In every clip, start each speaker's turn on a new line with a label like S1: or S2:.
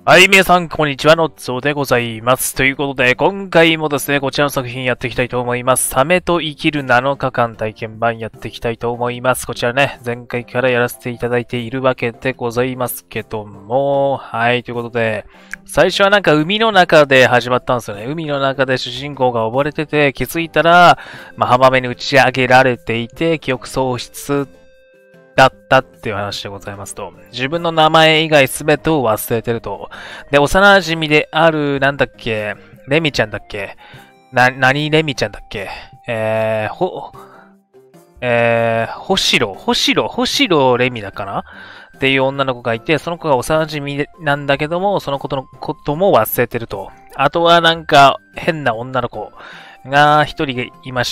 S1: はい、皆さん、こんにちは、のっつおでございます。ということで、今回もですね、こちらの作品やっていきたいと思います。サメと生きる7日間体験版やっていきたいと思います。こちらね、前回からやらせていただいているわけでございますけども、はい、ということで、最初はなんか海の中で始まったんですよね。海の中で主人公が溺れてて、気づいたら、浜辺に打ち上げられていて、記憶喪失だったっていう話でございますと。自分の名前以外全てを忘れてると。で、幼馴染である、なんだっけ、レミちゃんだっけ何レミちゃんだっけ星野レミだかなっていう女の子がいて、その子が幼馴染なんだけども、そのことも忘れてると。あとはなんか変な女の子が一人いまして、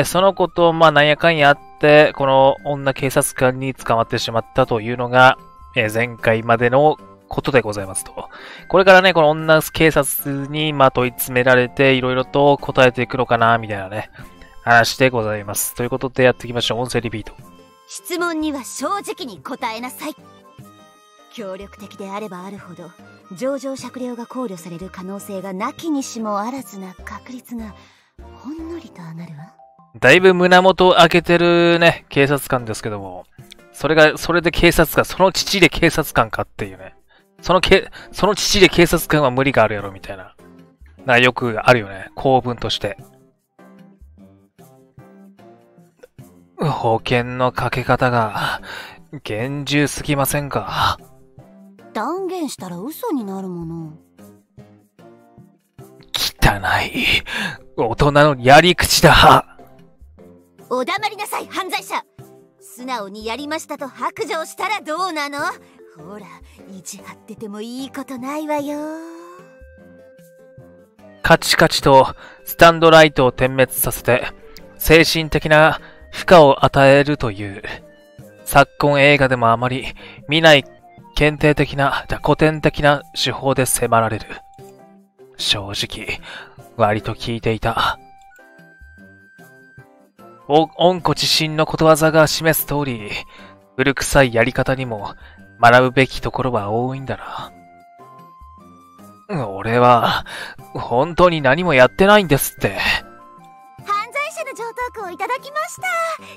S1: その子となんやかんやあって、この女警察官に捕まってしまったというのが、前回までのことでございますと。これからね、この女警察に問い詰められて、いろいろと答えていくのかな、みたいなね、話でございます。ということでやっていきましょう。音声リピート。
S2: 質問には正直に答えなさい。協力的であればあるほど、情状酌量が考慮される可能性がなきにしもあらずな確率が、ほんのりと上がるわ。
S1: だいぶ胸元を開けてるね、警察官ですけども、それで警察官、その父で警察官かっていうね。その父で警察官は無理があるやろみたいな。よくあるよね。構文として。保険のかけ方が厳重すぎませんか？
S2: 断言したら嘘になるもの。
S1: 汚い。大人のやり口だ。
S2: お黙りなさい、犯罪者。素直にやりましたと白状したらどうなの？ほら、意地張っててもいいことないわよ。
S1: カチカチとスタンドライトを点滅させて、精神的な負荷を与えるという、昨今映画でもあまり見ない古典的な手法で迫られる。正直、割と聞いていた。温故知新のことわざが示す通り、古臭いやり方にも学ぶべきところは多いんだな。俺は、本当に何もやってないんですって。
S2: 犯罪者の上等句をいただきました。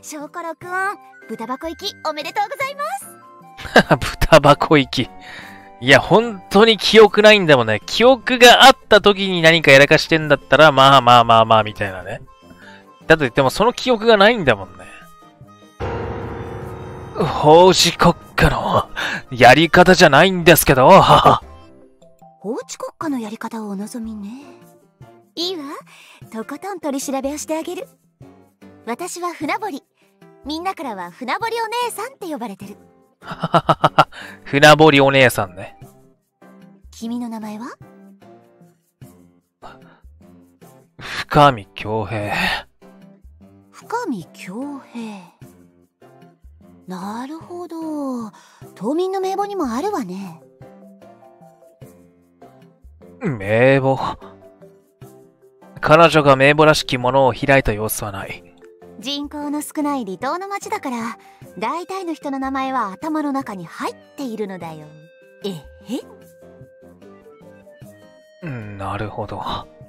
S2: 翔子郎くん、豚箱行きおめでとうございます。
S1: 豚箱行き。いや、本当に記憶ないんだもんね。記憶があった時に何かやらかしてんだったら、まあ、みたいなね。だと言っても、その記憶がないんだもんね。法治国家のやり方じゃないんですけど。
S2: 法治国家のやり方をお望みね。いいわ。とことん取り調べをしてあげる。私は船堀。みんなからは船堀お姉さんって呼ばれてる。
S1: 船堀お姉さんね。
S2: 君の名前は？
S1: 深見恭平。
S2: 深見恭平。なるほど。島民の名簿にもあるわね。
S1: 名簿。彼女が名簿らしきものを開いた様子はない。
S2: 人口の少ない離島の町だから、大体の人の名前は頭の中に入っているのだよ。
S1: なるほど。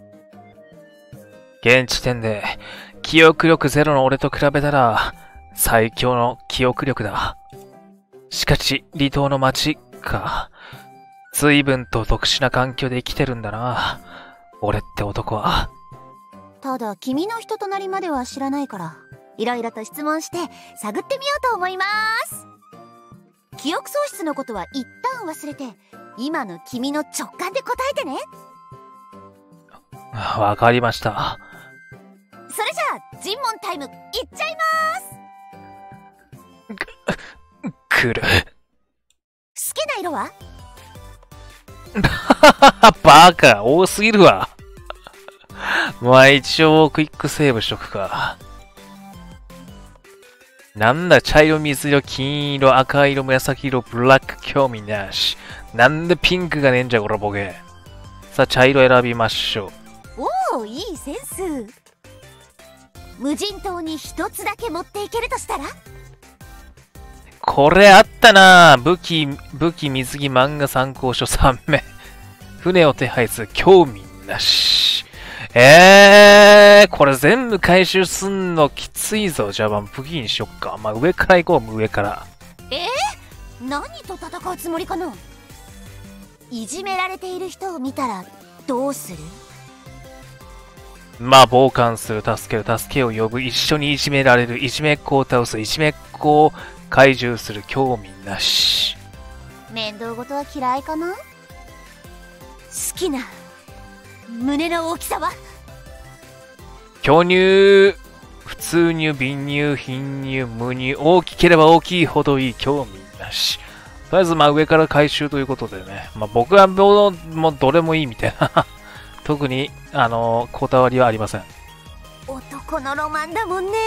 S1: 現時点で、記憶力ゼロの俺と比べたら、最強の記憶力だ。しかし、離島の町か。随分と特殊な環境で生きてるんだな。俺って男は。
S2: ただ、君の人となりまでは知らないから、いろいろと質問して探ってみようと思います。記憶喪失のことは一旦忘れて、今の君の直感で答えてね。
S1: わかりました。
S2: それじゃあ、尋問タイム、いっちゃいまーす。
S1: 来る。
S2: 好きな色は？
S1: バカ、多すぎるわ。一応クイックセーブしとくか。なんだ、茶色、水色、金色、赤色、紫色、ブラック、興味なし。なんでピンクがねえんじゃ、こらボケ。さあ、茶色選びましょう。
S2: おお、いいセンス。無人島に一つだけ持っていけるとしたら？
S1: これあったな。武器、水着、漫画参考書3名。 船を手配する興味なし。これ全部回収すんのきついぞ。じゃあまあ武器にしよっか。まあ上から行こう、上から。
S2: 何と戦うつもりかな。いじめられている人を見たらどうする？
S1: まあ傍観する、助けを呼ぶ、一緒にいじめられる、いじめっ子を倒す、いじめっ子を懐柔する、興味なし。
S2: 面倒事は嫌いかな。好きな胸の大きさは？
S1: 巨乳、普通乳、瓶乳、貧乳、無乳、大きければ大きいほどいい、興味なし。とりあえずまあ上から回収ということでね。まあ僕はもうどれもいいみたいな。特に、こだわりはありません。
S2: 男のロマンだもんね。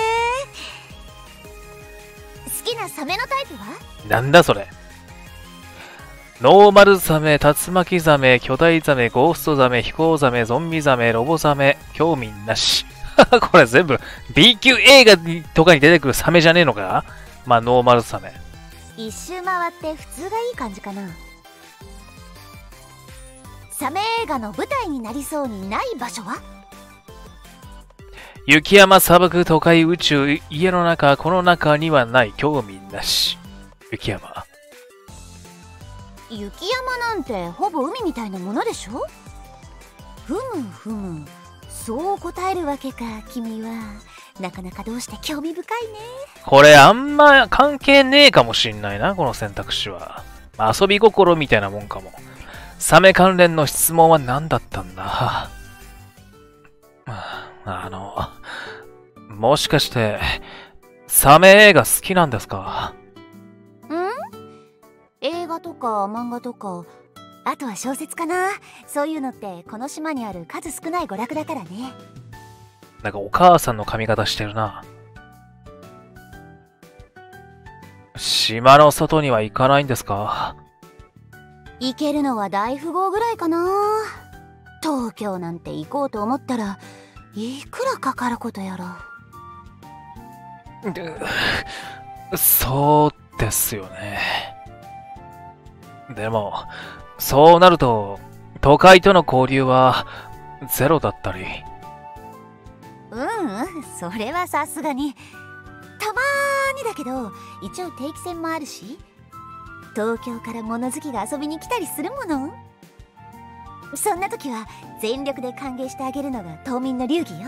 S2: 好きなサメのタイプは？
S1: なんだそれ。ノーマルザメ、竜巻ザメ、巨大ザメ、ゴーストザメ、飛行ザメ、ゾンビザメ、ロボザメ、興味なし。これ全部 B 級映画とかに出てくるサメじゃねえのか？まあノーマルザメ。
S2: 一周回って普通がいい感じかな。サメ映画の舞台になりそうにない場所は？
S1: 雪山、砂漠、都会、宇宙、家の中、この中にはない、興味なし。雪山。
S2: 雪山なんてほぼ海みたいなものでしょ？ふむふむ、そう答えるわけか。君はなかなかどうして興味深いね。
S1: これあんま関係ねえかもしんないな、この選択肢は。遊び心みたいなもんかも。サメ関連の質問は何だったんだ？もしかして、サメ映画好きなんですか？
S2: 映画とか漫画とか、あとは小説かな。そういうのってこの島にある数少ない娯楽だからね。
S1: なんかお母さんの髪型してるな。島の外には行かないんですか？
S2: 行けるのは大富豪ぐらいかな。東京なんて行こうと思ったらいくらかかることやら。
S1: そうですよね。でも、そうなると、都会との交流はゼロだったり。
S2: それはさすがに。たまーにだけど、一応定期船もあるし、東京から物好きが遊びに来たりするもの。そんな時は全力で歓迎してあげるのが島民の流儀よ。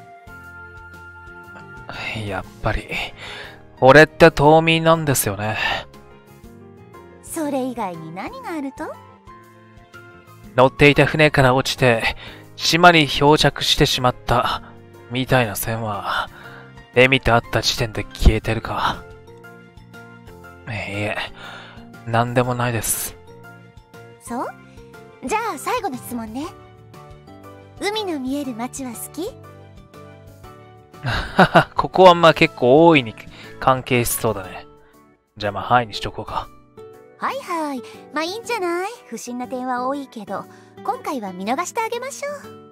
S1: やっぱり、俺って島民なんですよね。
S2: それ以外に何があると？
S1: 乗っていた船から落ちて、島に漂着してしまった、みたいな線は、エミと会った時点で消えてるか。いえ、なんでもないです。
S2: そう？じゃあ最後の質問ね。海の見える街は好き？
S1: ここはまあ結構大いに関係しそうだね。じゃあまあはいにしとこうか。
S2: はいはい。まあいいんじゃない？不審な点は多いけど、今回は見逃してあげまし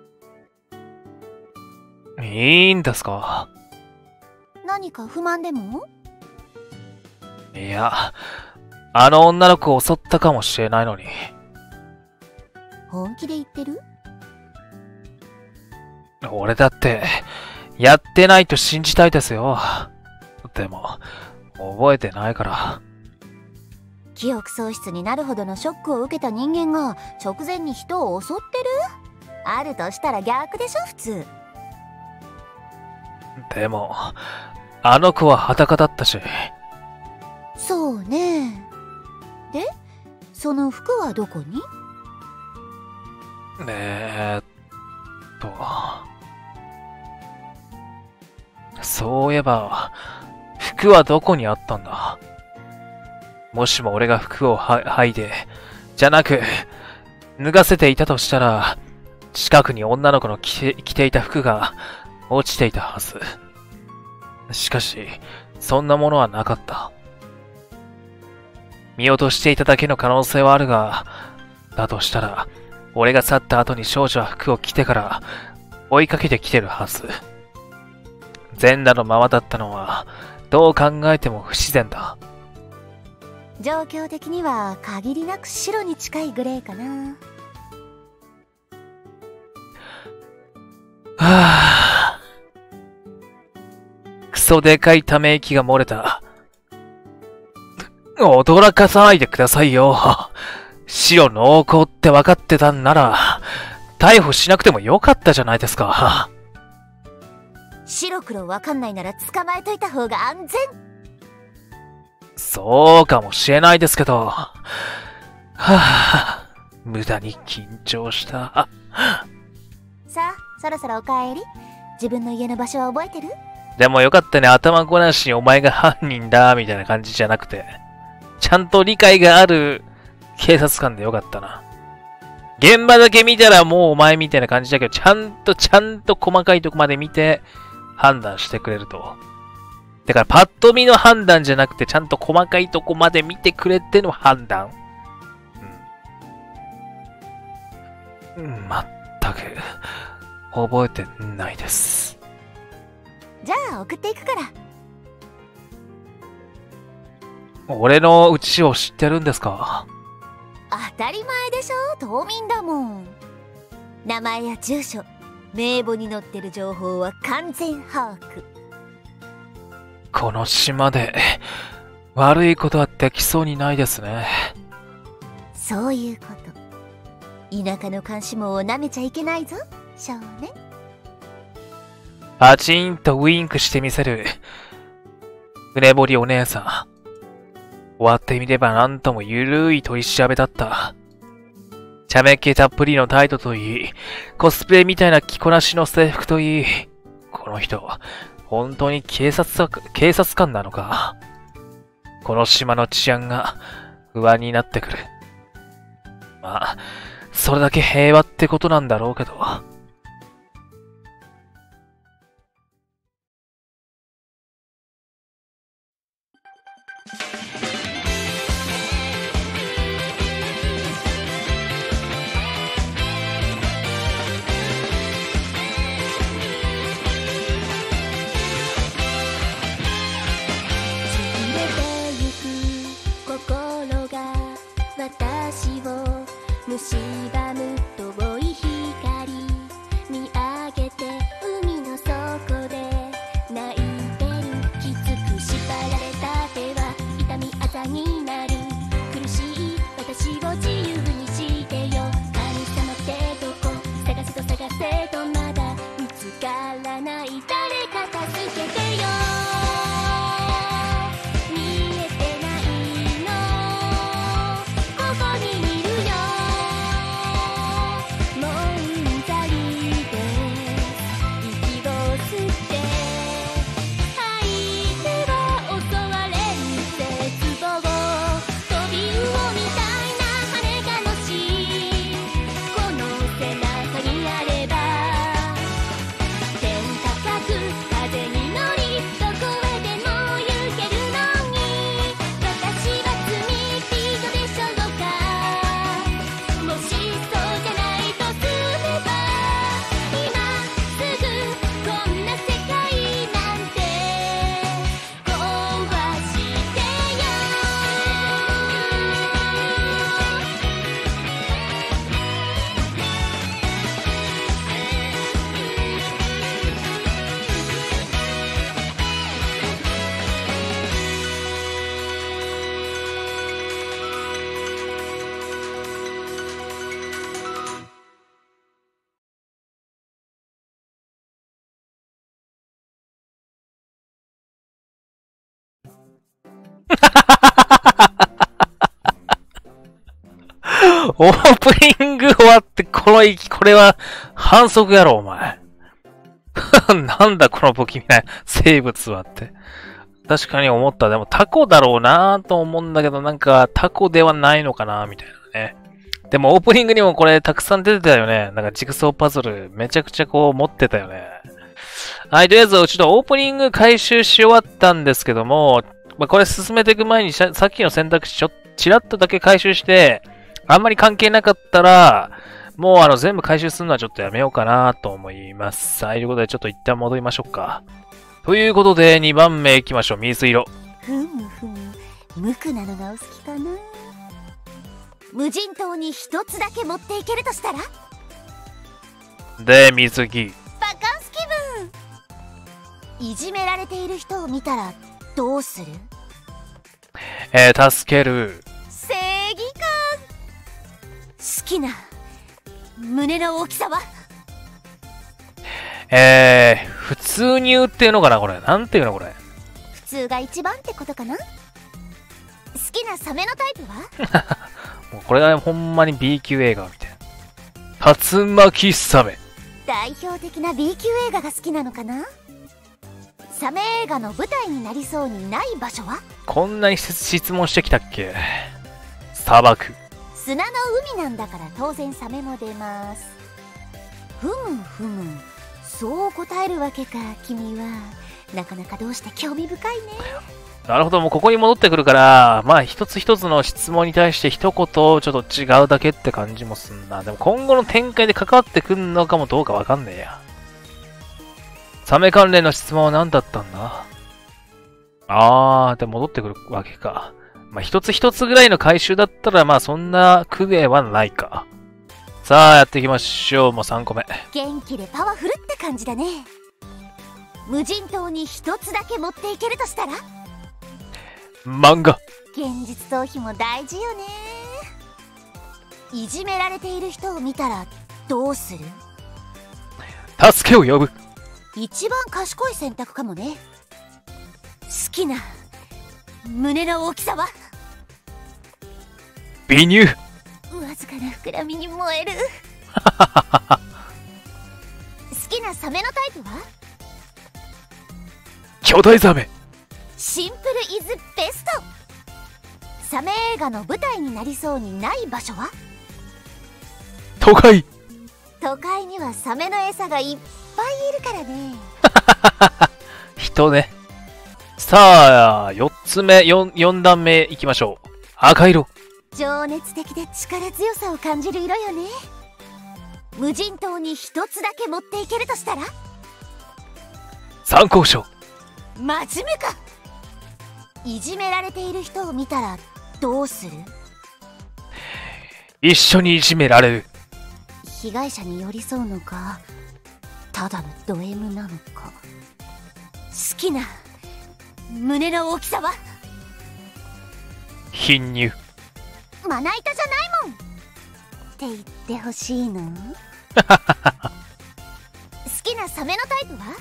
S2: ょう。
S1: いいんですか？
S2: 何か不満でも？
S1: いや、あの女の子を襲ったかもしれないのに。
S2: 本気で言ってる？
S1: 俺だって、やってないと信じたいですよ。でも、覚えてないから。
S2: 記憶喪失になるほどのショックを受けた人間が直前に人を襲ってる？あるとしたら逆でしょ、普通。
S1: でも、あの子は裸だったし。
S2: そうね。で、その服はどこに？
S1: そういえば、服はどこにあったんだ？もしも俺が服を剥いで、じゃなく、脱がせていたとしたら、近くに女の子の着ていた服が落ちていたはず。しかし、そんなものはなかった。見落としていただけの可能性はあるが、だとしたら、俺が去った後に少女は服を着てから追いかけてきてるはず。全裸のままだったのは、どう考えても不自然だ。
S2: 状況的には限りなく白に近いグレーかな。
S1: はぁ。クソでかいため息が漏れた。驚かさないでくださいよ。白濃厚って分かってたんなら、逮捕しなくてもよかったじゃないですか。
S2: 白黒わかんないなら捕まえといた方が安全。
S1: そうかもしれないですけど。はぁ、無駄に緊張した。
S2: さあ、そろそろお帰り。自分の家の場所は覚えてる？
S1: でもよかったね、頭ごなしにお前が犯人だ、みたいな感じじゃなくて。ちゃんと理解がある警察官でよかったな。現場だけ見たらもうお前みたいな感じだけど、ちゃんと細かいとこまで見て判断してくれると。だからパッと見の判断じゃなくて、ちゃんと細かいとこまで見てくれての判断。まったく、覚えてないです。
S2: じゃあ送っていくから。
S1: 俺の家を知ってるんですか？
S2: 当たり前でしょ、島民だもん。名前や住所、名簿に載ってる情報は完全把握。
S1: この島で悪いことはできそうにないですね。
S2: そういうこと。田舎の監視網を舐めちゃいけないぞ、少年。
S1: パチンとウインクしてみせる船堀お姉さん。終わってみればなんともゆるい取り調べだった。茶目っ気たっぷりの態度といい、コスプレみたいな着こなしの制服といい、この人、本当に警察官なのか。この島の治安が不安になってくる。まあ、それだけ平和ってことなんだろうけど。
S3: 蝕む遠い光見上げて海の底で泣いてるきつく縛られた手は痛みあざになる苦しい私を自由にしてよ神様ってどこ探せと探せとまだ見つからない誰か助けてよ見えてないのここにいるよ
S1: オープニング終わってこれは反則やろ、お前。なんだこの不気味な生物はって。確かに思った。でもタコだろうなと思うんだけど、なんかタコではないのかなみたいなね。でもオープニングにもこれたくさん出てたよね。なんかジグソーパズルめちゃくちゃこう持ってたよね。はい、とりあえずちょっとオープニング回収し終わったんですけども、これ進めていく前にさっきの選択肢ちらっとだけ回収して、あんまり関係なかったら、もう全部回収するのはちょっとやめようかなと思います。はい、ということでちょっと一旦戻りましょうか。ということで2番目行きましょう。水色。
S2: ふむふむ、無垢なのがお好きかな。無人島に一つだけ持っていけるとしたら？
S1: で、水着。
S2: バカンいじめられている人を見たらどうする？
S1: 助ける。
S2: 正義感。好きな胸の大きさは？
S1: 普通に言うっていうのかなこれ。なんていうのこれ。
S2: 普通が一番ってことかな。好きなサメのタイプは？
S1: もうこれはほんまに B 級映画みたいな。竜巻サメ。
S2: 代表的な B 級映画が好きなのかな。サメ映画の舞台になりそうにない場所は？
S1: こんなに質問してきたっけ。砂漠。
S2: 砂の海なんだから当然サメも出ます。ふむふむ、そう答えるわけか。君はなかなかどうして興味深いね。
S1: なるほど、もうここに戻ってくるから、まあ一つ一つの質問に対して一言ちょっと違うだけって感じもすんな。でも今後の展開で関わってくんのかもどうかわかんねえや。サメ関連の質問は何だったんだ？で戻ってくるわけか。まあ一つ一つぐらいの回収だったらまあそんな苦芸はないか。さあやっていきましょう。もう3個目。
S2: 元気でパワフルって感じだね。無人島に一つだけ持っていけるとしたら？
S1: 漫画。
S2: 現実逃避も大事よね。いじめられている人を見たらどうする？
S1: 助けを呼ぶ。
S2: 一番賢い選択かもね。好きな胸の大きさは？
S1: 微乳。
S2: わずかな膨らみに燃える。好きなサメのタイプは？
S1: 巨大ザメ。
S2: シンプルイズベスト。サメ映画の舞台になりそうにない場所は？
S1: 都会。
S2: 都会にはサメの餌がいっぱいいるからね。
S1: 人ね。さあ、4つ目、4段目いきましょう。赤色。
S2: 情熱的で力強さを感じる色よね。無人島に一つだけ持っていけるとしたら？
S1: 参考書。
S2: 真面目か。いじめられている人を見たらどうする？
S1: 一緒にいじめられる。
S2: 被害者に寄り添うのか、ただのド M なのか。好きな胸の大きさは？
S1: 貧乳。
S2: まな板じゃないもんって言ってほしいの？好きなサメのタイプは？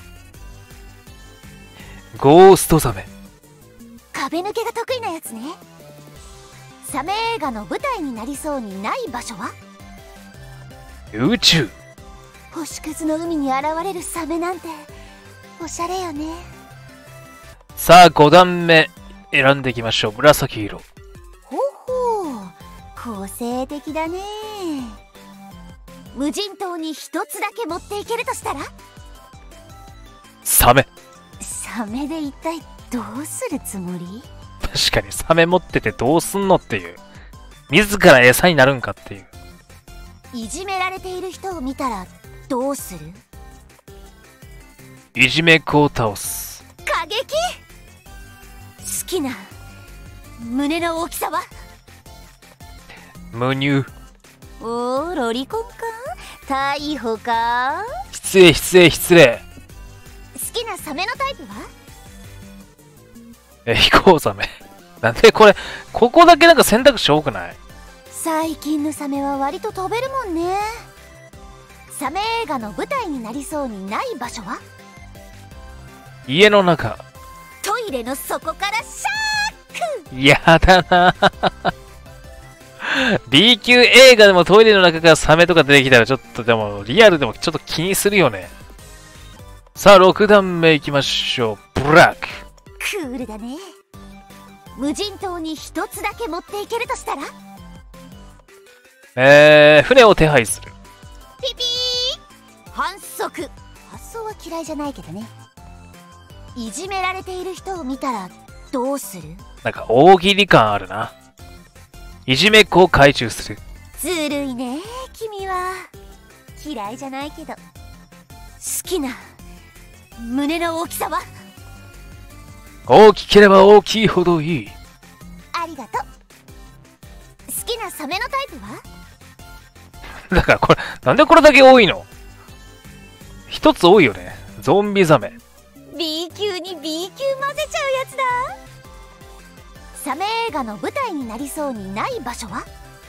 S1: ゴーストザメ。
S2: 壁抜けが得意なやつね。サメ映画の舞台になりそうにない場所は？
S1: 宇宙。
S2: 星屑の海に現れるサメなんておしゃれよね。
S1: さあ5段目選んでいきましょう。紫色。
S2: ほほう、個性的だね。無人島に一つだけ持っていけるとしたら？
S1: サメ。
S2: サメで一体どうするつもり？
S1: 確かにサメ持っててどうすんのっていう。自ら餌になるんかっていう。
S2: いじめられている人を見たらどうする？
S1: いじめっ子を倒す。
S2: 過激。好きな胸の大きさは？
S1: 無乳。
S2: おー、ロリコンか？逮捕か？
S1: 失礼失礼失礼。
S2: 好きなサメのタイプは？
S1: 飛行ザメ。なんでこれ、ここだけなんか選択肢多くない？
S2: 最近のサメは割と飛べるもんね。サメ映画の舞台になりそうにない場所は？
S1: 家の中。
S2: トイレの底からシャーク。
S1: やだなB 級映画でもトイレの中からサメとか出てきたらちょっとでもリアルでもちょっと気にするよね。さあ6段目いきましょう。ブラック。
S2: クールだね。無人島に一つだけ持っていけるとしたら？
S1: 船を手配する。
S2: ピピー。反則。発想は嫌いじゃないけどね。いじめられている人を見たらどうする？
S1: なんか大喜利感あるな。いじめっ子を回収する。
S2: ずるいね君は。嫌いじゃないけど。好きな胸の大きさは？
S1: 大きければ大きいほどいい。
S2: ありがとう。好きなサメのタイプは？
S1: だからこれ、なんでこれだけ多いの？一つ多いよね。ゾンビザメ。
S2: B 級に B 級混ぜちゃうやつだ。サメ映画の舞台になりそうにない場所は？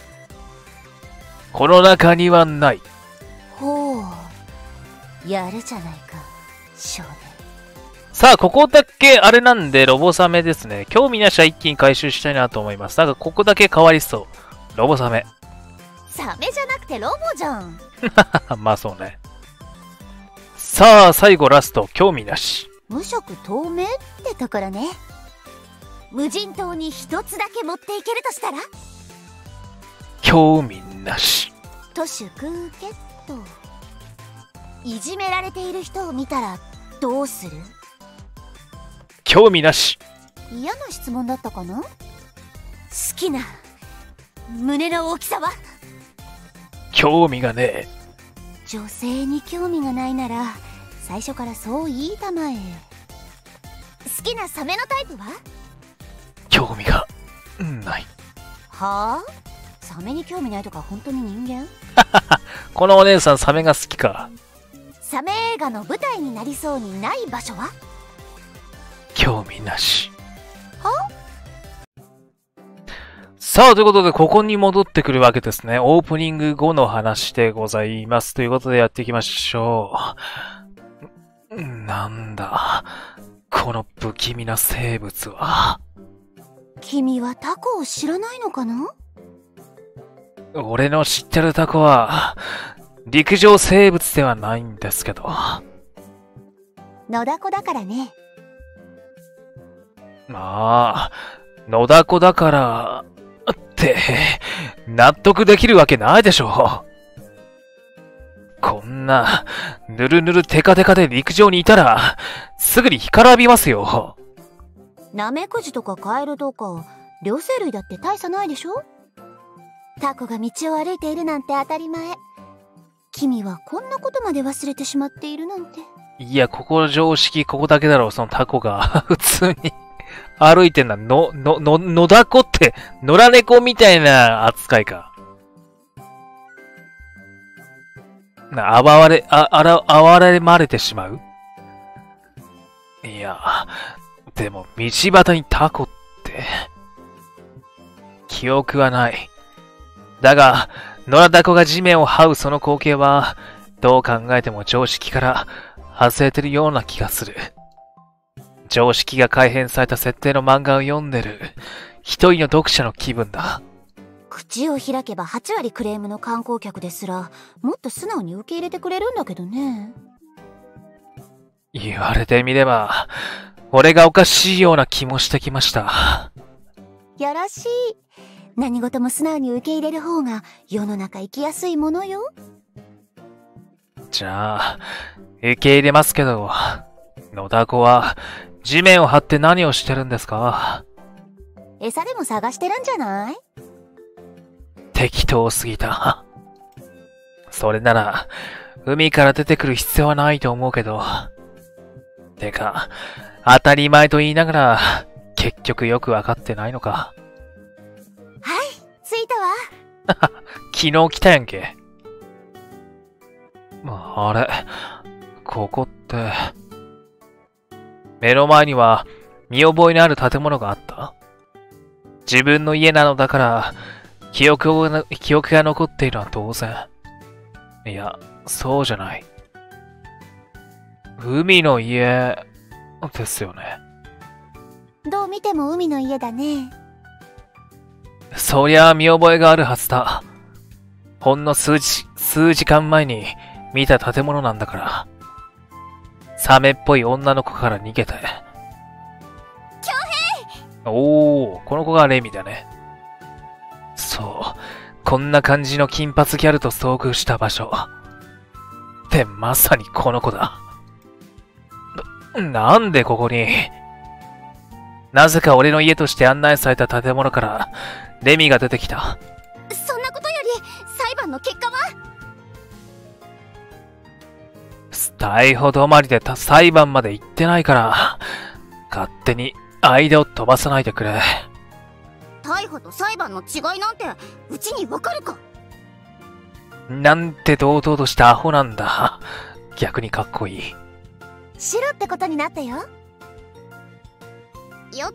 S1: この中にはない。
S2: ほう、やるじゃないか少年。
S1: さあ、ここだけあれなんで、ロボサメですね。興味なしは一気に回収したいなと思います。なんかここだけ変わりそう。ロボサメ。
S2: サメじゃなくてロボじゃん。
S1: まあそうね。さあ、最後ラスト、興味なし。
S2: 無色透明ってところね。無人島に一つだけ持っていけるとしたら？
S1: 興味なし。
S2: と祝けっと。いじめられている人を見たらどうする？
S1: 興味なし。
S2: 嫌な質問だったかな？好きな胸の大きさは？
S1: 興味がねえ。
S2: 女性に興味がないなら最初からそう言いたまえ。好きなサメのタイプは？
S1: 興味がない。
S2: はあ？サメに興味ないとか本当に人間？
S1: このお姉さんサメが好きか。
S2: サメ映画の舞台になりそうにない場所は？
S1: 興味なし。
S2: は？
S1: さあ、ということで、ここに戻ってくるわけですね。オープニング後の話でございます。ということでやっていきましょう。なんだ、この不気味な生物は。
S2: 君はタコを知らないのかな？
S1: 俺の知ってるタコは、陸上生物ではないんですけど。
S2: 野ダコだからね。
S1: まあ、野ダコだから、って、納得できるわけないでしょ。こんな、ぬるぬるテカテカで陸上にいたら、すぐに干からびますよ。
S2: ナメクジとかカエルとか、両生類だって大差ないでしょ？タコが道を歩いているなんて当たり前。君はこんなことまで忘れてしまっているなんて。
S1: いや、ここ常識、ここだけだろう、そのタコが。普通に歩いてんだ。野ダコって、野良猫みたいな扱いか。哀れまれてしまう？いや、でも、道端にタコって、記憶はない。だが、野良ダコが地面を這うその光景は、どう考えても常識から外れてるような気がする。常識が改変された設定の漫画を読んでる、一人の読者の気分だ。
S2: 口を開けば8割クレームの観光客ですら、もっと素直に受け入れてくれるんだけどね。
S1: 言われてみれば、俺がおかしいような気もしてきました。
S2: よろしい。何事も素直に受け入れる方が世の中生きやすいものよ。
S1: じゃあ、受け入れますけど、野ダコは地面を張って何をしてるんですか？
S2: 餌でも探してるんじゃない？
S1: 適当すぎた。それなら、海から出てくる必要はないと思うけど。てか、当たり前と言いながら、結局よくわかってないのか。
S2: はい、着いたわ。
S1: 昨日来たやんけ。あれ、ここって、目の前には見覚えのある建物があった？自分の家なのだから、記憶が残っているのは当然。いや、そうじゃない。海の家、ですよね。
S2: どう見ても海の家だね。
S1: そりゃあ見覚えがあるはずだ。ほんの数時間前に見た建物なんだから。サメっぽい女の子から逃げて。
S2: 恭平！
S1: おー、この子がレミだね。そう、こんな感じの金髪ギャルと遭遇した場所。ってまさにこの子だ。なんでここに？なぜか俺の家として案内された建物からレミが出てきた。
S2: そんなことより裁判の結果は？
S1: 逮捕止まりで裁判まで行ってないから、勝手に間を飛ばさないでくれ。
S2: 逮捕と裁判の違いなんてうちにわかるか？
S1: なんて堂々としたアホなんだ。逆にかっこいい。
S2: 白ってことになったよ。
S4: よかった。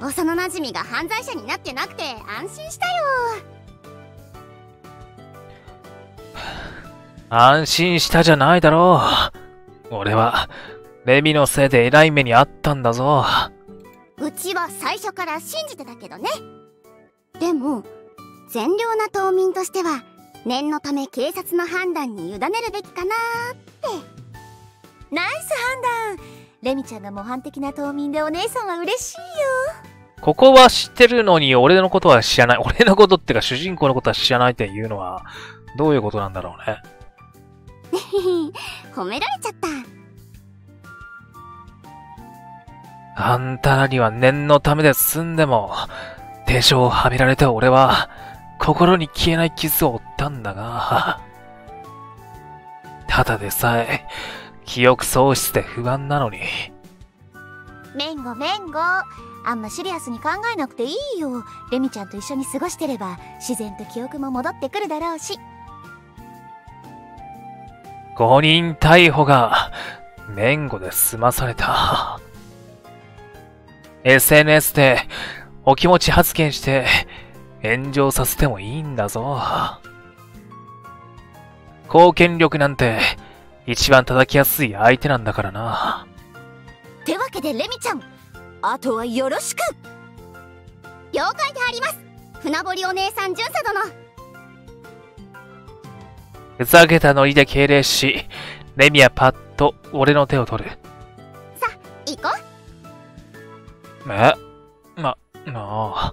S4: 幼なじみが犯罪者になってなくて安心したよ。
S1: 安心したじゃないだろう。俺は、レミのせいで偉い目にあったんだぞ。
S4: うちは最初から信じてたけどね。でも善良な島民としては念のため警察の判断に委ねるべきかなーって。
S2: ナイス判断。レミちゃんが模範的な島民でお姉さんは嬉しいよ。
S1: ここは知ってるのに俺のことは知らない。俺のことってか主人公のことは知らないっていうのはどういうことなんだろうね。
S4: 褒められちゃった。
S1: あんたらには念のためで済んでも、手錠をはめられて俺は心に消えない傷を負ったんだが、ただでさえ記憶喪失で不安なのに。
S2: メンゴメンゴ、あんまシリアスに考えなくていいよ。レミちゃんと一緒に過ごしてれば自然と記憶も戻ってくるだろうし。
S1: 誤認逮捕がメンゴで済まされた。SNS でお気持ち発言して炎上させてもいいんだぞ。公権力なんて一番叩きやすい相手なんだからな。
S2: ってわけでレミちゃん、あとはよろしく。
S4: 了解であります、船堀お姉さん巡査殿。
S1: ふざけたノリで敬礼し、レミはパッと俺の手を取る。
S4: さ、行こう。
S1: なあ。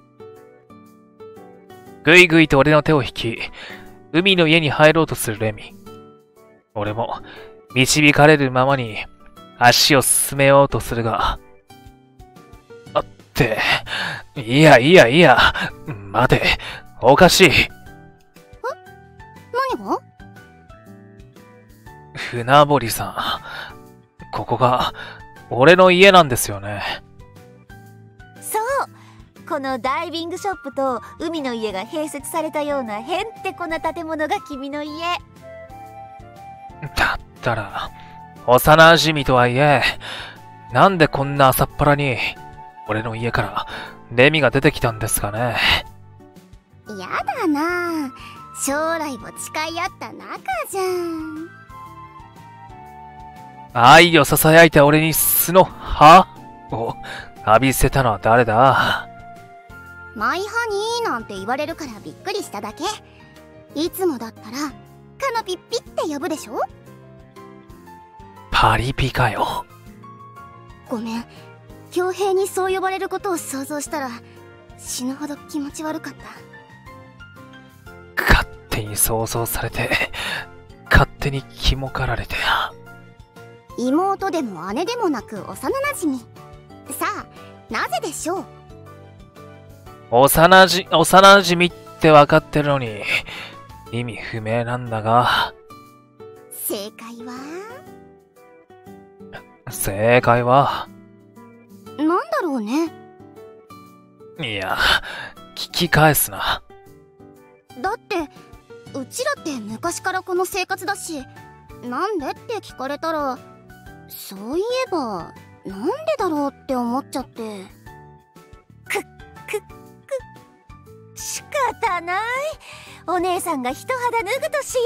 S1: ぐいぐいと俺の手を引き、海の家に入ろうとするレミ。俺も導かれるままに足を進めようとするが、いや、待て、おかしい。
S4: 何が？
S1: 船堀さん、ここが俺の家なんですよね。
S2: そう、このダイビングショップと海の家が併設されたようなへんてこな建物が君の家。
S1: だったら幼馴染とはいえ、なんでこんな朝っぱらに俺の家からレミが出てきたんですかね。
S4: やだな、将来を誓い合った仲じゃん。
S1: 愛を囁いた俺に素の歯を浴びせたのは誰だ？
S4: マイハニーなんて言われるからびっくりしただけ。いつもだったらカノピッピって呼ぶでしょ。
S1: パリピかよ。
S4: ごめん、恭平にそう呼ばれることを想像したら死ぬほど気持ち悪かった。
S1: 勝手に想像されて、勝手に気もかられて。
S4: 妹でも姉でもなく幼なじみ。さあ、なぜでしょう。
S1: 幼馴染って分かってるのに意味不明なんだが。
S4: 正解はなんだろうね。
S1: いや、聞き返すな。
S4: だってうちらって昔からこの生活だし、なんでって聞かれたら、そういえばなんでだろうって思っちゃって。
S2: 仕方ない。お姉さんが一肌脱ぐとしよ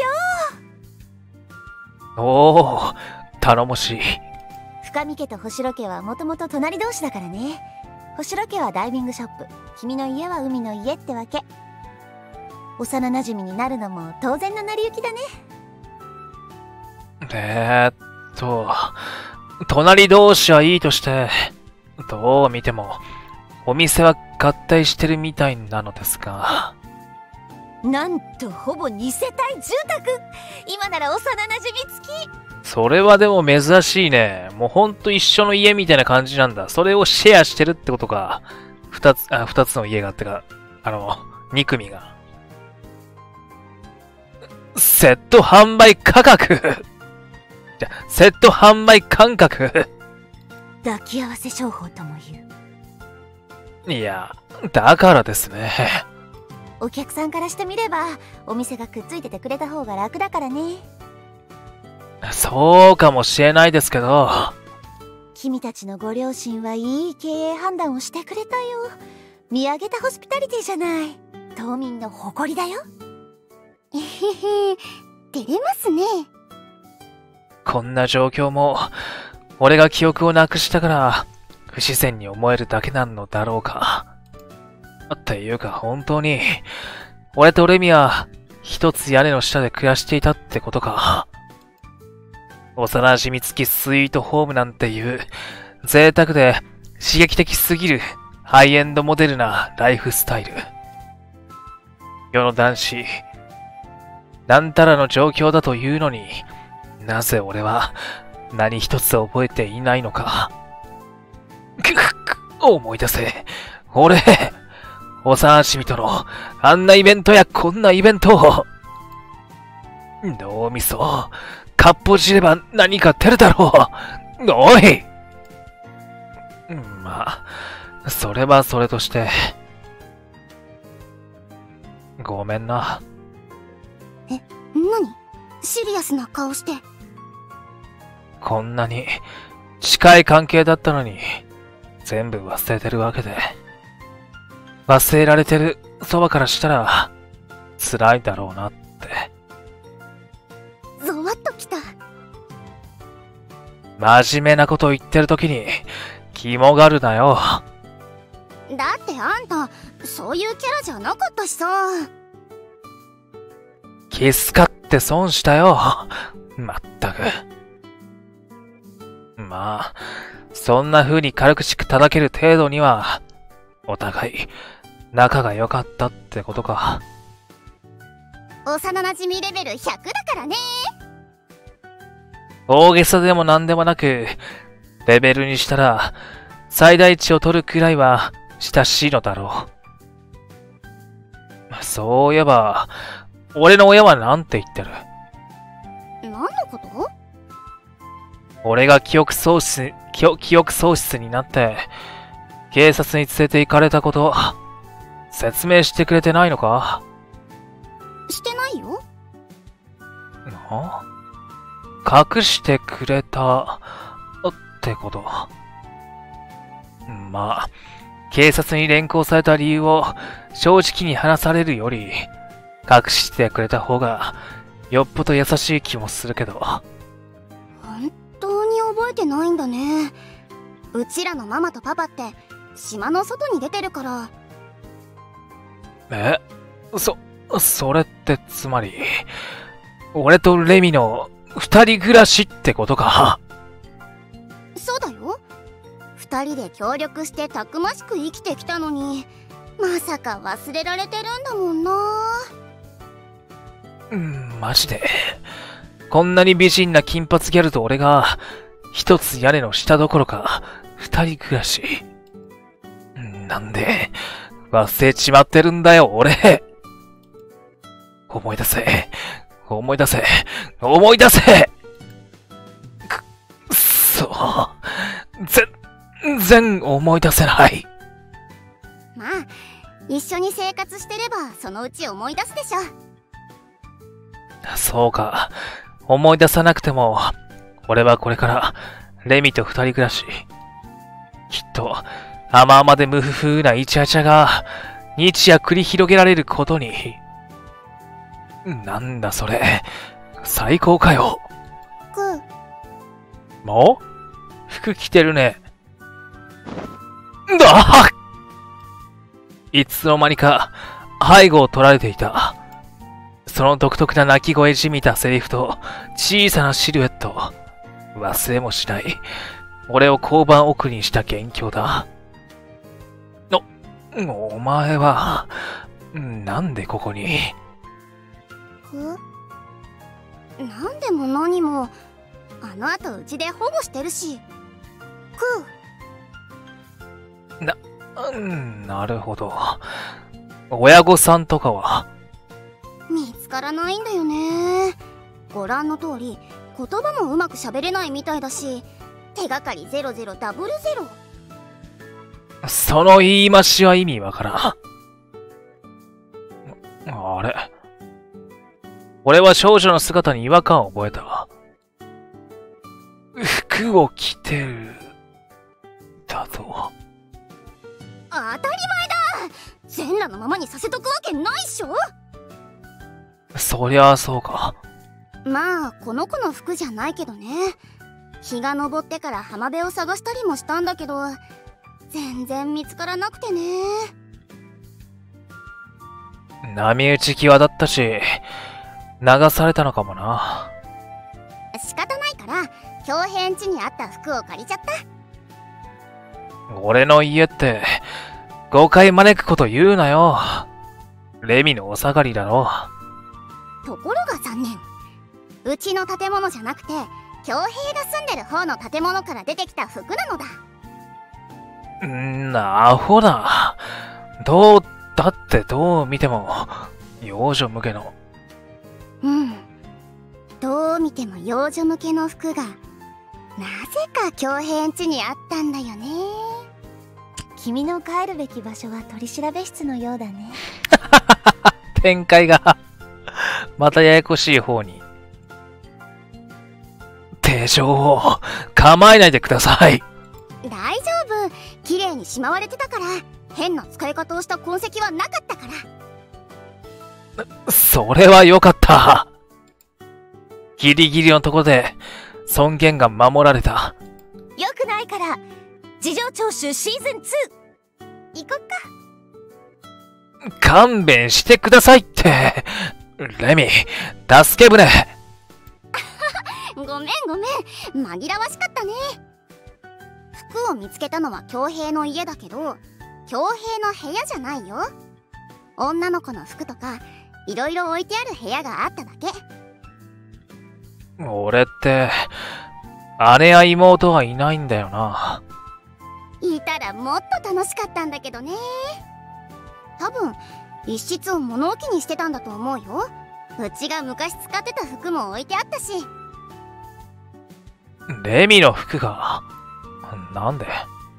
S1: おお、頼もしい。
S2: 深見家と星野家はもともと隣同士だからね。星野家はダイビングショップ、君の家は海の家ってわけ。幼馴染になるのも当然の成り行きだね。
S1: 隣同士はいいとして、どう見てもお店は合体してるみたいなのですが。
S2: なんとほぼ2世帯住宅。今なら幼馴染付き。
S1: それはでも珍しいね。もうほんと一緒の家みたいな感じなんだ。それをシェアしてるってことか。二つの家があってか、2組が。セット販売価格セット販売感覚
S2: 抱き合わせ商法とも言う。
S1: いや、だからですね。
S2: お客さんからしてみれば、お店がくっついててくれた方が楽だからね。
S1: そうかもしれないですけど、
S2: 君たちのご両親はいい経営判断をしてくれたよ。見上げたホスピタリティじゃない。島民の誇りだよ。
S4: えへへ、照れますね。
S1: こんな状況も、俺が記憶をなくしたから、不自然に思えるだけなのだろうか。っていうか本当に、俺とレミは、一つ屋根の下で暮らしていたってことか。幼馴染付きスイートホームなんていう、贅沢で刺激的すぎるハイエンドモデルなライフスタイル。世の男子、なんたらの状況だというのに、なぜ俺は何一つ覚えていないのか。思い出せ。俺、幼馴染とのあんなイベントやこんなイベントを。脳みそ、かっぽじれば何か出るだろう。おい！まあ、それはそれとして。ごめんな。
S4: 何？シリアスな顔して。
S1: こんなに近い関係だったのに、全部忘れてるわけで。忘れられてるそばからしたら、辛いだろうなって。
S4: ゾワッときた。
S1: 真面目なこと言ってる時に、肝がるなよ。
S4: だってあんた、そういうキャラじゃなかったしさ。
S1: 気遣って損したよ。まったく。まあ、そんな風に軽くしく叩ける程度には、お互い、仲が良かったってことか。
S4: 幼馴染レベル100だからね。
S1: 大げさでもなんでもなく、レベルにしたら、最大値を取るくらいは親しいのだろう。そういえば、俺の親はなんて言ってる？
S4: 何のこと？
S1: 俺が記憶喪失になって、警察に連れて行かれたこと、説明してくれてないのか？
S4: してないよ。
S1: 隠してくれた、ってこと。まあ、警察に連行された理由を正直に話されるより、隠してくれた方が、よっぽど優しい気もするけど。
S4: 本当に覚えてないんだね。うちらのママとパパって、島の外に出てるから。
S1: それってつまり、俺とレミの二人暮らしってことか。
S4: そうだよ。二人で協力してたくましく生きてきたのに、まさか忘れられてるんだもんな。
S1: マジで。こんなに美人な金髪ギャルと俺が、一つ屋根の下どころか、二人暮らし。なんで、忘れちまってるんだよ、俺。思い出せ。思い出せ。思い出せ！くそ。全然思い出せない。
S4: まあ、一緒に生活してれば、そのうち思い出すでしょ。
S1: そうか。思い出さなくても、俺はこれから、レミと二人暮らし。きっと、甘々で無夫婦なイチャイチャが、日夜繰り広げられることに。なんだそれ。最高かよ。もう服着てるね。いつの間にか背後を取られていた。その独特な鳴き声じみたセリフと小さなシルエット。忘れもしない。俺を交番奥にした元凶だ。お前は、なんでここに？
S4: なんでも何も、あの後うちで保護してるし。
S1: なるほど。親御さんとかは？
S4: 見つからないんだよね。ご覧の通り、言葉もうまく喋れないみたいだし、手がかり0000。
S1: その言い回しは意味わからん。あれ？俺は少女の姿に違和感を覚えた。 服を着てる、だと。
S4: 当たり前だ。全裸のままにさせとくわけないっしょ。
S1: そりゃあそうか。
S4: まあこの子の服じゃないけどね。日が昇ってから浜辺を探したりもしたんだけど、全然見つからなくてね。
S1: 波打ち際だったし、流されたのかもな。
S4: 仕方ないから恭平ん家にあった服を借りちゃった。
S1: 俺の家って誤解招くこと言うなよ。レミのお下がりだろ。
S4: ところが残念、うちの建物じゃなくて恭平が住んでる方の建物から出てきた服なのだ。
S1: アホだ。だってどう見ても幼女向けの。
S4: どう見ても幼女向けの服がなぜか恭平ん家にあったんだよね。
S2: 君の帰るべき場所は取り調べ室のようだね。
S1: 展開がまたややこしい方に。手錠を構えないでください。
S4: 大丈夫、綺麗にしまわれてたから。変な使い方をした痕跡はなかったから。
S1: それは良かった。ギリギリのところで尊厳が守られた。
S2: よくないから事情聴取シーズン2行こっか。
S1: 勘弁してくださいって。レミ、助け舟。
S4: ごめん紛らわしかったね。服を見つけたのは恭平の家だけど、恭平の部屋じゃないよ。女の子の服とかいろいろ置いてある部屋があっただけ。
S1: 俺って姉や妹はいないんだよな。
S4: いたらもっと楽しかったんだけどね。多分一室を物置にしてたんだと思うよ。うちが昔使ってた服も置いてあったし。
S1: レミの服がなんで？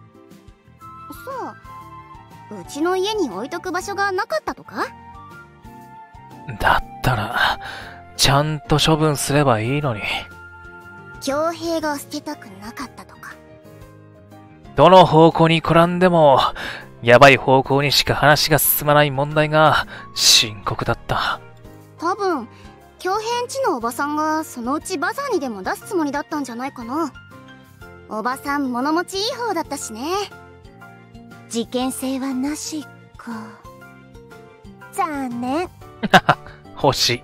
S4: そう、うちの家に置いとく場所がなかったとか？
S1: だったらちゃんと処分すればいいのに。
S4: 恭平が捨てたくなかったとか？
S1: どの方向に転んでもやばい方向にしか話が進まない問題が深刻だった。
S4: 多分恭平んちのおばさんがそのうちバザーにでも出すつもりだったんじゃないかな。おばさん物持ちいい方だったしね。
S2: 事件性はなしか。残念。
S1: 星。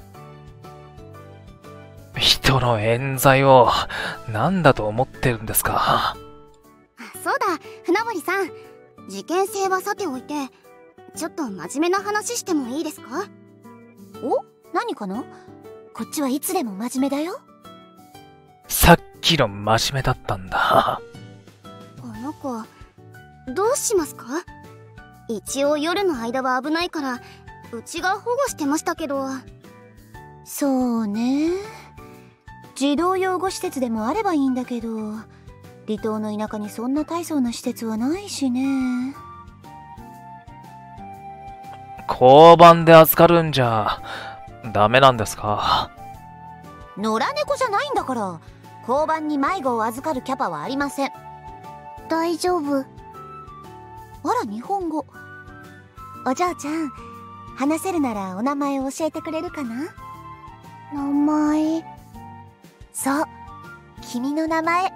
S1: 人の冤罪を何だと思ってるんですか。
S4: そうだ、船堀さん、事件性はさておいてちょっと真面目な話してもいいですか？
S2: お、何かな？こっちはいつでも真面目だよ。
S1: さっきの真面目だったんだ。
S4: この子どうしますか？一応夜の間は危ないからうちが保護してましたけど。
S2: そうね、児童養護施設でもあればいいんだけど、離島の田舎にそんな大層な施設はないしね。
S1: 交番で預かるんじゃダメなんですか？
S2: 野良猫じゃないんだから、交番に迷子を預かるキャパはありません。
S4: 大丈夫。
S2: あら、日本語。お嬢ちゃん、話せるならお名前を教えてくれるかな？
S4: 名前？
S2: そう、君の名前。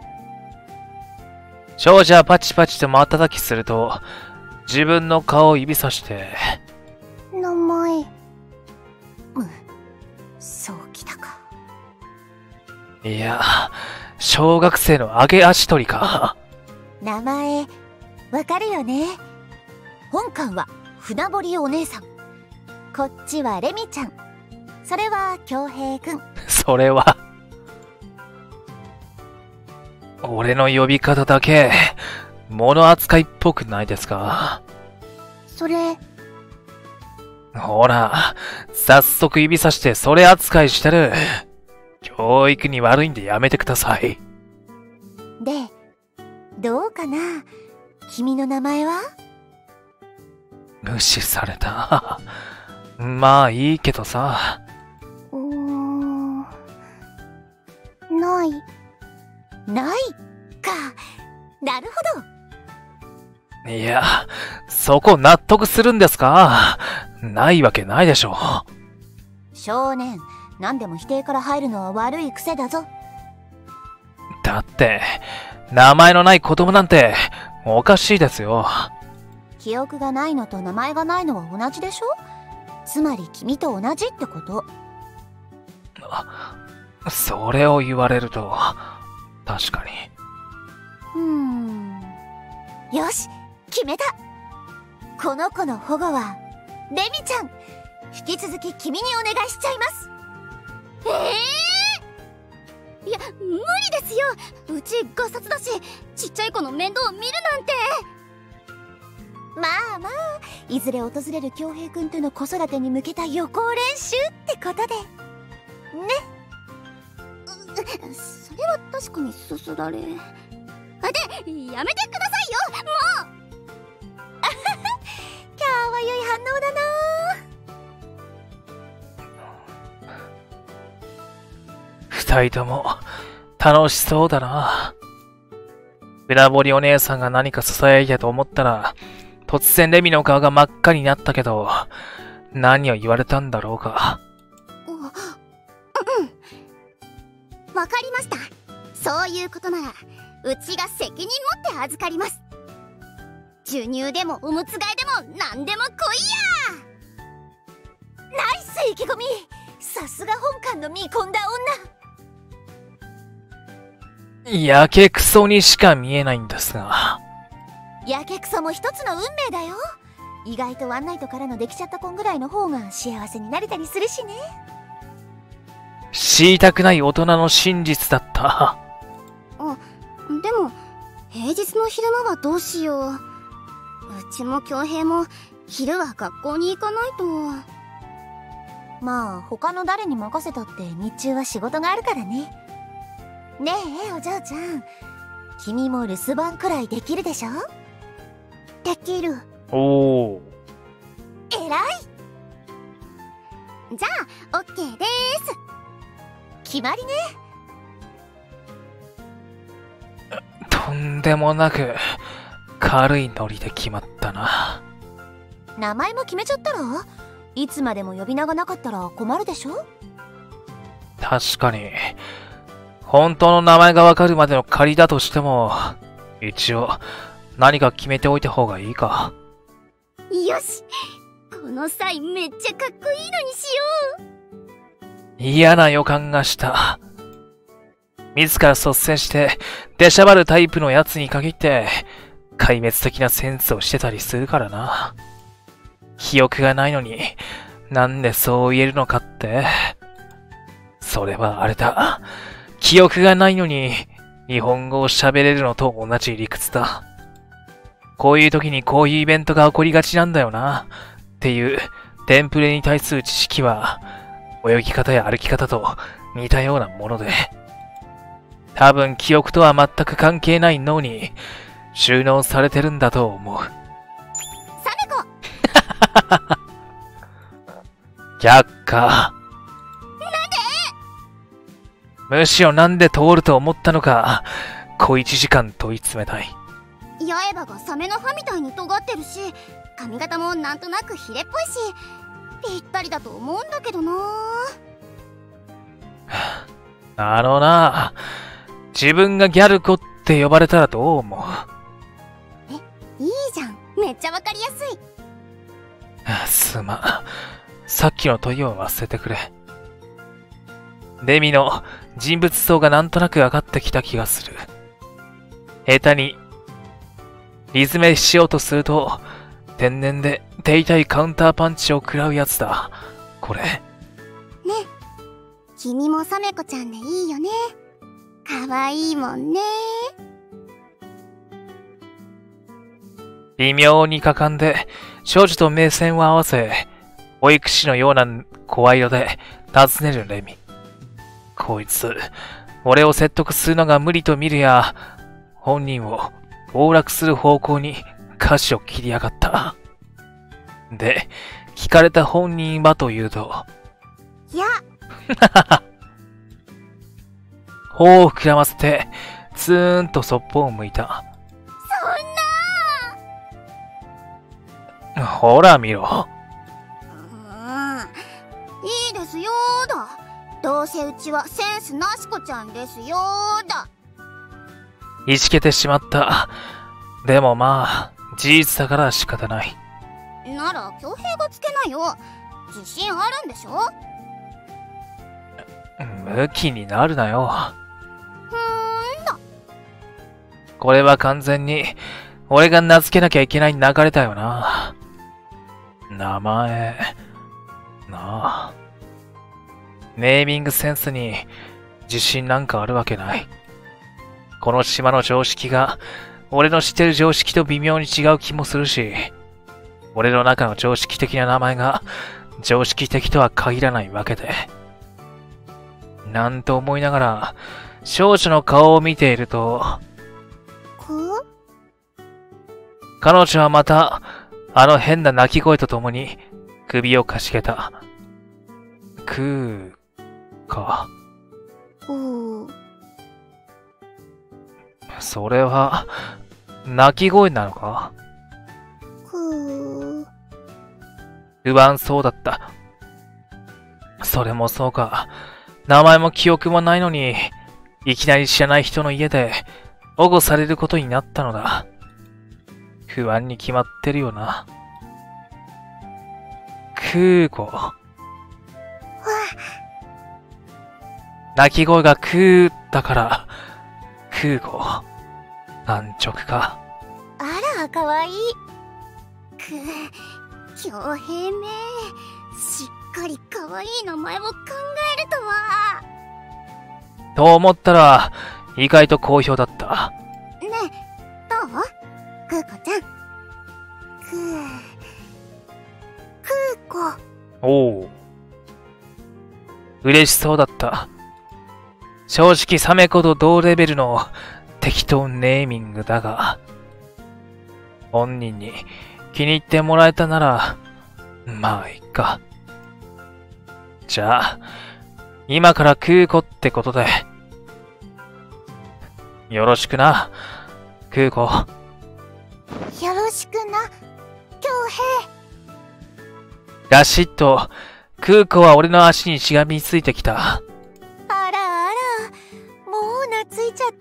S1: 少女はパチパチと瞬きすると自分の顔を指さして、
S4: 名前。
S2: そうきたか。
S1: いや、小学生の上げ足取りか。
S2: 名前わかるよね。本館は船堀お姉さん、こっちはレミちゃん、それは恭平くん。
S1: それは俺の呼び方だけ物扱いっぽくないですか？
S4: それ。
S1: ほら、早速指さしてそれ扱いしてる。教育に悪いんでやめてください。
S2: で、どうかな？君の名前は？
S1: 無視された。まあいいけどさ。
S4: ない。
S2: ないか。なるほど。
S1: いや、そこ納得するんですか？ないわけないでしょ。
S2: 少年、何でも否定から入るのは悪い癖だぞ。
S1: だって、名前のない子供なんておかしいですよ。
S2: 記憶がないのと名前がないのは同じでしょ？つまり君と同じってこと。
S1: それを言われると、確かに。
S2: よし、決めた。この子の保護はレミちゃん。引き続き君にお願いしちゃいます。
S4: いや、無理ですよ。うちガサツだし、ちっちゃい子の面倒を見るなんて。
S2: まあまあ、いずれ訪れる恭平くんとの子育てに向けた予行練習ってことでね。
S4: それは確かにそそられ。で、やめてくださいよ、もう。
S2: かわゆい反応だな。
S1: 二人とも楽しそうだな。船堀お姉さんが何か囁いたと思ったら、突然レミの顔が真っ赤になったけど、何を言われたんだろうか。
S4: わかりました。そういうことなら、うちが責任持って預かります。授乳でもおむつ替えでも何でも来いや。
S2: ナイス意気込み。さすが本館の見込んだ
S1: 女。やけくそにしか見えないんですが。
S2: やけくそも一つの運命だよ。意外とワンナイトからのできちゃった婚ぐらいの方が幸せになれたりするしね。
S1: 知りたくない大人の真実だった。
S4: でも平日の昼間はどうしよう。うちも恭平も昼は学校に行かないと。
S2: まあ他の誰に任せたって日中は仕事があるからね。ねえお嬢ちゃん、君も留守番くらいできるでしょ？
S4: できる。
S1: おー。
S2: えらい。
S4: じゃあオッケーです。
S2: 決まりね。
S1: とんでもなく軽いノリで決まったな。
S2: 名前も決めちゃったら、いつまでも呼び名がなかったら困るでしょ？
S1: 確かに、本当の名前がわかるまでの仮だとしても、一応何か決めておいた方がいいか。
S4: よし、この際めっちゃかっこいいのにしよう。
S1: 嫌な予感がした。自ら率先して出しゃばるタイプのやつに限って壊滅的なセンスをしてたりするからな。記憶がないのになんでそう言えるのかって。それはあれだ。記憶がないのに日本語を喋れるのと同じ理屈だ。こういう時にこういうイベントが起こりがちなんだよなっていうテンプレに対する知識は泳ぎ方や歩き方と似たようなもので、多分記憶とは全く関係ない脳に収納されてるんだと思う。
S4: サメコ
S1: 却下。むしろなんで通ると思ったのか、小1時間問い詰めたい。
S4: 八重歯がサメの歯みたいに尖ってるし、髪型もなんとなくヒレっぽいし、ぴったりだと思うんだけどな。
S1: 自分がギャル子って呼ばれたらどう思う？
S4: いいじゃん。めっちゃわかりやすい。
S1: すまん。さっきの問いを忘れてくれ。レミの人物像がなんとなく分かってきた気がする。下手にリズメしようとすると、天然で手痛いカウンターパンチを食らうやつだ。これ。ね。
S4: 君もサメコちゃんでいいよね。かわいいもんね。
S1: 微妙にかかんで、少女と目線を合わせ、保育士のような声色で尋ねるレミ。こいつ、俺を説得するのが無理と見るや、本人を暴落する方向に舵を切りやがった。で、聞かれた本人はというと、
S4: いや。
S1: 頬を膨らませて、 ツーンとそっぽを向いた。ほら見ろ。
S4: いいですよーだ。どうせうちはセンスなしこちゃんですよーだ。
S1: いじけてしまった。でもまあ、事実だから仕方ない。
S4: なら恭平がつけなよ。自信あるんでしょ。
S1: ムキになるなよ。これは完全に俺が名付けなきゃいけない流れだよな。名前なあ。ネーミングセンスに自信なんかあるわけない。この島の常識が俺の知ってる常識と微妙に違う気もするし、俺の中の常識的な名前が常識的とは限らないわけで。なんと思いながら少女の顔を見ていると、彼女はまたあの変な鳴き声とともに首をかしげた。くーか。それは鳴き声なのか？不安そうだった。それもそうか。名前も記憶もないのに、いきなり知らない人の家で保護されることになったのだ。不安に決まってるよな。クーコ。鳴き声がクーだから、クーコ。安直か。
S4: あら、かわいい。恭平め。しっかりかわいい名前を考えるとは。
S1: と思ったら、意外と好評だった。
S4: ねえ、どう？クーコちゃん。クーコ。
S1: おお。嬉しそうだった。正直サメコと同レベルの適当ネーミングだが、本人に気に入ってもらえたなら、まあいっか。じゃあ、今からクーコってことで、よろしくな、クーコ。
S4: よろしくな、恭平。
S1: ガシッと、クーコは俺の足にしがみついてきた。
S4: あらあら、もう懐いちゃって。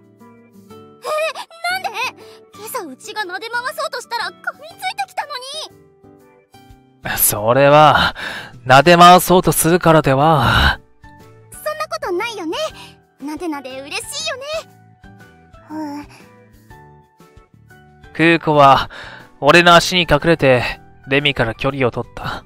S4: なんで？今朝うちが撫で回そうとしたら噛みついてきたのに。
S1: それは、撫で回そうとするからでは。
S4: そんなことないよね。なでなで嬉しいよね。
S1: クーコは、俺の足に隠れて、レミから距離を取った。
S4: ほら、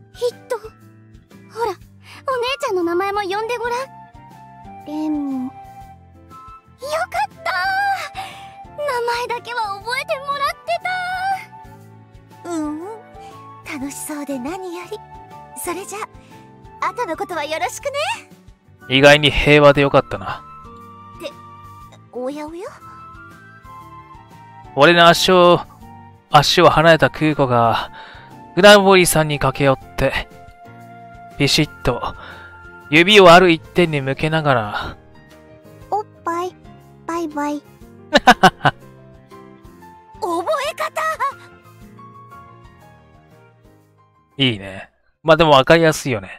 S4: お姉ちゃんの名前も呼んでごらん。レミ。よかったー。名前だけは覚えてもらってた。楽しそうで何より。それじゃ、後のことはよろしくね。
S1: 意外に平和でよかったな。
S4: おやおや？
S1: 俺の足を離れたクーコが、グランボリーさんに駆け寄って、ピシッと、指をある一点に向けながら、
S4: おっぱい、バイバイ。覚え方！
S1: いいね。まあでもわかりやすいよね。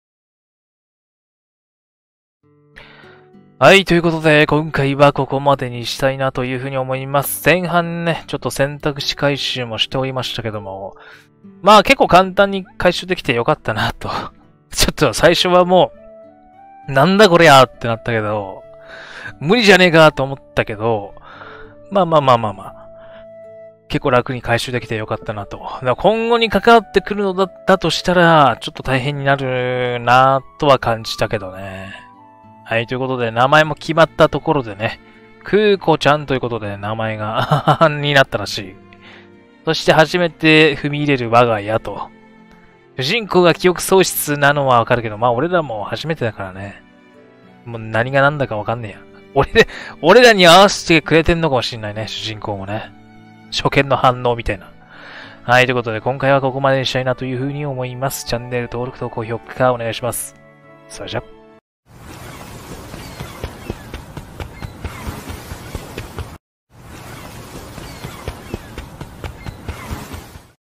S1: はい、ということで、今回はここまでにしたいなというふうに思います。前半ね、ちょっと選択肢回収もしておりましたけども、まあ結構簡単に回収できてよかったなと。ちょっと最初はもう、なんだこりゃーってなったけど、無理じゃねえかと思ったけど、まあ。結構楽に回収できてよかったなと。だから今後に関わってくるのだったとしたら、ちょっと大変になるなとは感じたけどね。はい、ということで、名前も決まったところでね、クーコちゃんということで名前がになったらしい。そして初めて踏み入れる我が家と。主人公が記憶喪失なのはわかるけど、まあ俺らも初めてだからね。もう何が何だかわかんねえや。俺らに合わせてくれてんのかもしんないね、主人公もね。初見の反応みたいな。はい、ということで今回はここまでにしたいなというふうに思います。チャンネル登録と高評価お願いします。それじゃ。